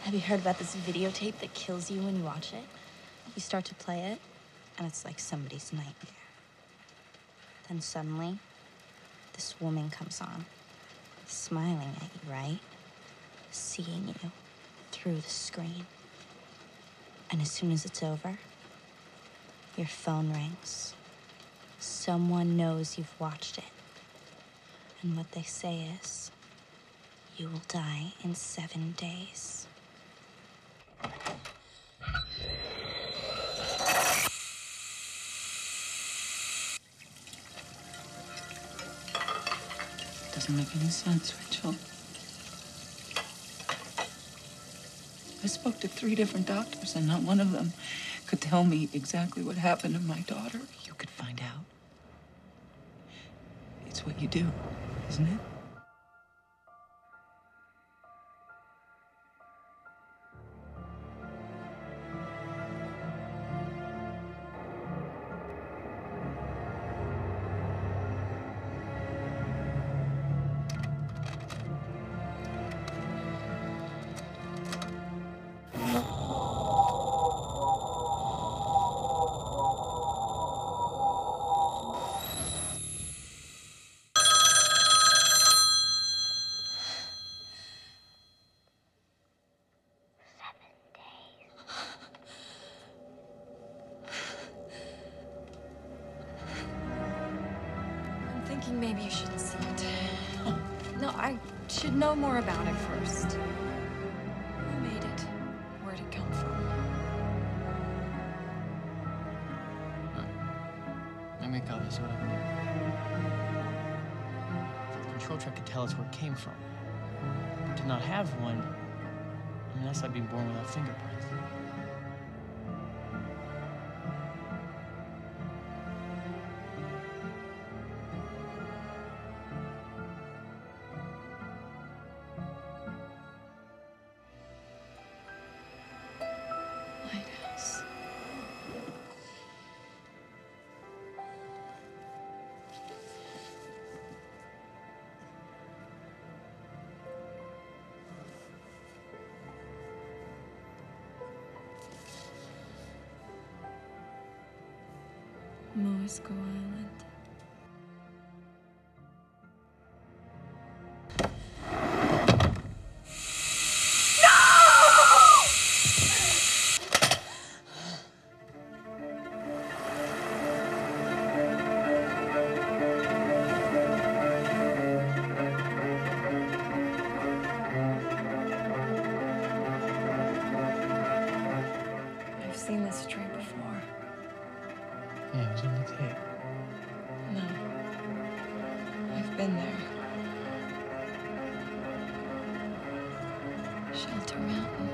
Have you heard about this videotape that kills you when you watch it? You start to play it, and it's like somebody's nightmare. Then suddenly, this woman comes on, smiling at you, right? Seeing you through the screen. And as soon as it's over, your phone rings. Someone knows you've watched it. And what they say is, you will die in 7 days. Doesn't make any sense, Rachel. I spoke to 3 different doctors, and not one of them could tell me exactly what happened to my daughter. You could find out. It's what you do, isn't it? I'm thinking maybe you shouldn't see it. No, I should know more about it first. Who made it? Where'd it come from? I make all this sort of. If the control track could tell us where it came from. But to not have one, I mean, that's like being born without fingerprints. Lighthouse. Moisco Island. I've seen this street before. Yeah, it was on the tape. No. I've been there. Shelter Mountain.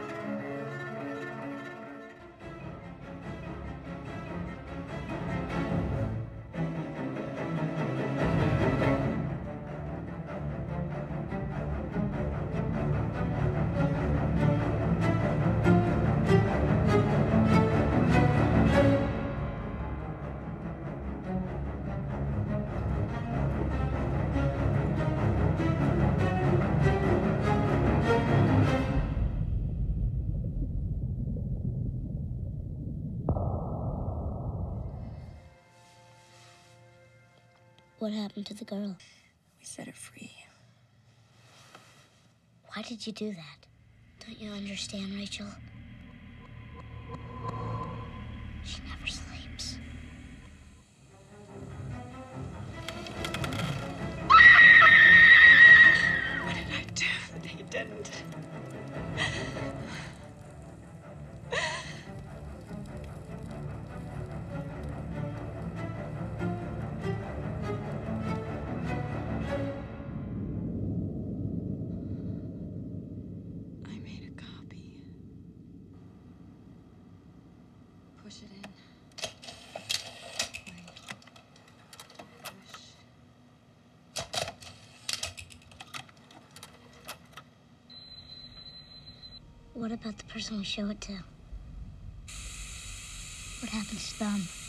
What happened to the girl? We set her free. Why did you do that? Don't you understand, Rachel? She never sleeps. What did I do that he didn't? I made a copy. Push it in. Push. What about the person we show it to? What happens to them?